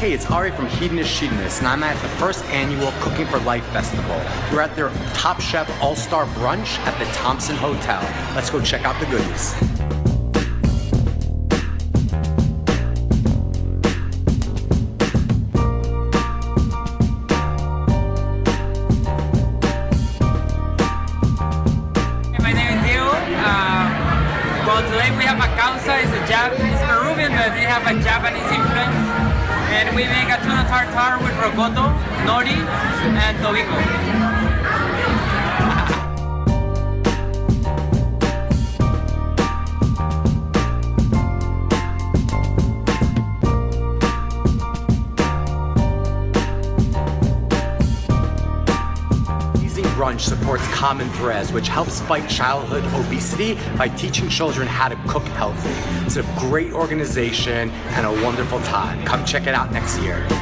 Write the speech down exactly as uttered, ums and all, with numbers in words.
Hey, it's Ari from Hedonist Hedonist, and I'm at the first annual Cooking for Life Festival. We're at their Top Chef All-Star Brunch at the Thompson Hotel. Let's go check out the goodies. My name is Diego. Uh, well, today we have a causa. It's a Japanese Peruvian, but they have a Japanese influence. And we make a tuna tartare with rocoto, nori, and tobiko. Brunch supports Common Threads, which helps fight childhood obesity by teaching children how to cook healthy. It's a great organization and a wonderful time. Come check it out next year.